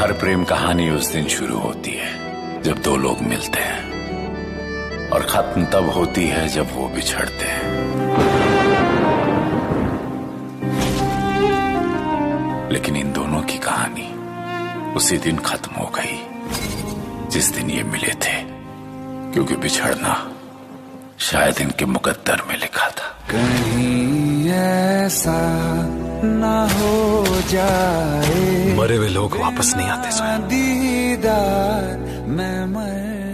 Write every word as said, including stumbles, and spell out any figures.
हर प्रेम कहानी उस दिन शुरू होती है जब दो लोग मिलते हैं, और खत्म तब होती है जब वो बिछड़ते हैं। लेकिन इन दोनों की कहानी उसी दिन खत्म हो गई जिस दिन ये मिले थे, क्योंकि बिछड़ना शायद इनके मुकद्दर में लिखा था। कहीं ऐसा ना हो जाए, मरे हुए लोग वापस नहीं आते। दीदार मैं मर